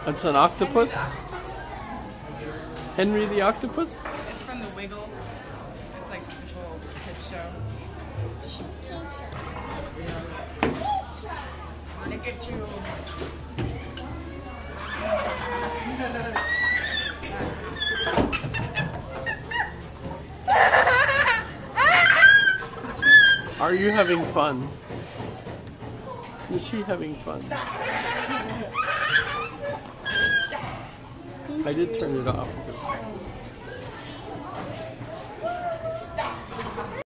It's an octopus? Henry the octopus? It's from the Wiggles. It's like this little kid show. Look at you. Are you having fun? Is she having fun? I did turn it off because